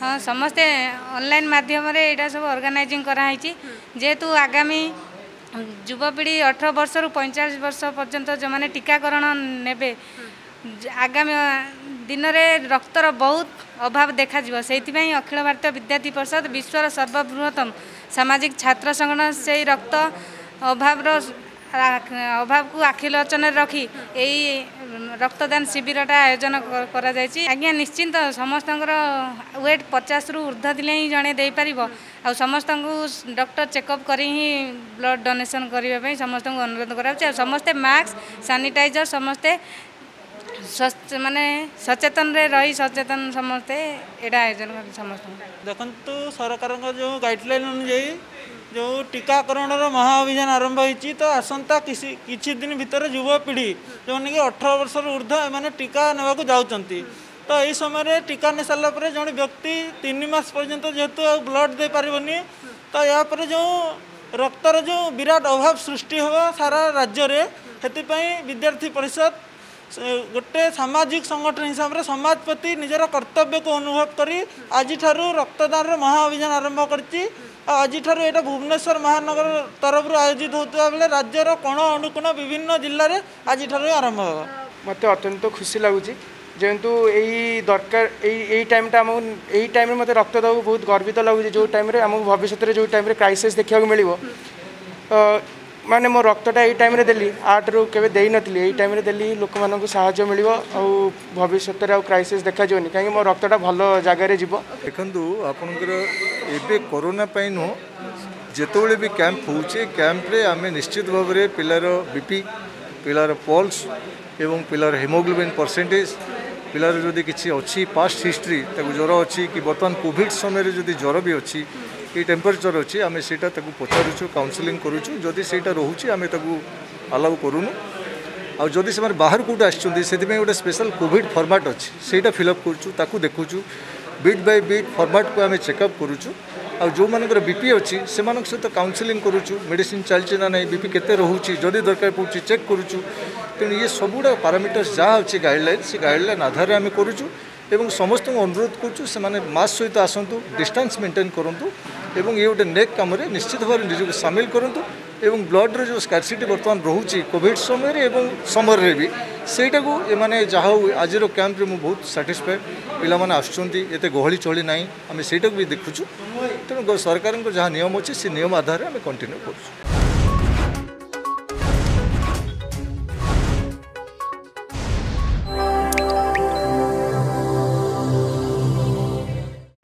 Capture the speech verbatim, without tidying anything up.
हाँ समस्ते ऑनलाइन माध्यम यहाँ सब ऑर्गेनाइजिंग कराई जेहेतु आगामी युवपीढ़ी अठारह वर्ष रु पैंतालीस वर्ष पर्यंत जो मैंने टीकाकरण ने आगामी दिन में रक्तर बहुत अभाव देखा से अखिल भारतीय विद्यार्थी परिषद विश्वर सर्वबृहत्तम सामाजिक छात्र संगठन से रक्त अभाव अभाव को आखिलोचन रखी यही रक्तदान शिविरटा आयोजन करा जायछि। आज्ञा निश्चिंत समस्त वेट पचास रु ऊर्ध्व दिले ही जड़े दे पार आ समस्त डॉक्टर चेकअप करी ही ब्लड डोनेशन करने समस्त अनुरोध करा समस्ते मास्क सैनिटाइजर समस्ते स्वस्थ माने सचेतन रे रही सचेतन समस्ते एटा आयोजन कर समस्त देखंतु सरकार जो गाइडलाइन अनुसार जो टीकाकरण महाअभियान आरंभ होती तो आसंता किसी किछि दिन भितर युवपीढ़ी जो कि अठारह वर्ष ऊर्ध्व एम टीका नेबाक जाउचंती तो यही समय टीका ने सारा पर जड़े व्यक्ति तीन मास पर्यंत जेहेतु ब्लड दे पारबनी तो या पर जो रक्तर जो विराट अभाव सृष्टि हो सारा राज्य रे हेतिपई विद्यार्थी परिषद गोटे सामाजिक संगठन हिसाब से समाज प्रति निजर कर्तव्य को अनुभव करी आज रक्तदान महाअभियान आरंभ करती आज यहाँ भुवनेश्वर महानगर तरफ आयोजित होता बेले राज्यर कोण अनुकोण विभिन्न जिले में आज आरंभ होगा। मत अत्यंत खुशी लगुच जेहेतु यही दरकार यही टाइमटा आम यही टाइम मत रक्त देव बहुत गर्वित लगुच जो टाइम आम भविष्य जो टाइम क्राइसिस देखा मिले माने मो रक्तटा यही टाइम देली आठ रु केवे दे नथली यही टाइम देली लोक मानक साहाय्य मिल भविष्य में क्राइसिस देखा जानी कहीं मो रक्तटा भल जगार जीव देखु आपणकर एबे कोरोना नुह जिते भी कैंप होचे कैंप्रे आम निश्चित भाव में पिलार बीपी पिलार पल्स एवं पिलार हेमोग्लोबिन परसेंटेज पिलार जदि किसी अच्छी पास्ट हिस्ट्री ज्वर अच्छी कि बर्तमान कोविड समय जदि ज्वर भी अच्छी ये टेम्परेचर अच्छी आम से पचारूँ काउनसिलिंग करुचु जदि से रोचे आम अलाउ करूनु आ जदि से बाहर कौट आसे गोटे स्पेशल कोविड फॉर्मेट अच्छी से फिलअप करुचु देखुचु बीट बाय बीट फॉर्मेट को आम चेकअप करुचु आ जो मानकर बीपी अच्छी से सहित काउनसिलिंग करुचु मेडिसिन चलती ना नहीं बीपी केते रोचे जदि दरकार पड़ुछि चेक करुचु तेणु ये सबुड़ा पारामीटर्स जहाँ अच्छी गाइडलाइन से गाइडलाइन आधार आम करुचु एवं समस्त अनुरोध करुचु से माने मास्क सहित आसतु डिस्टेंस मेंटेन करूँ एवं ये गोटे नेक कम निश्चित भाव निजी सामिल करूँ एवं ब्लड रो जो स्कार्सिटी बर्तमान रोचे कोविड समय एवं समर रे भी सेटा को एमाने जहाँ आज कैंप रे मु बहुत सैटिस्फाइड पिला माने आसुचंती एते गहली चली ना आम सेटा भी देखुचु तेणु सरकार जहाँ नियम अच्छे से नियम आधार में कंटिन्यू करूँ।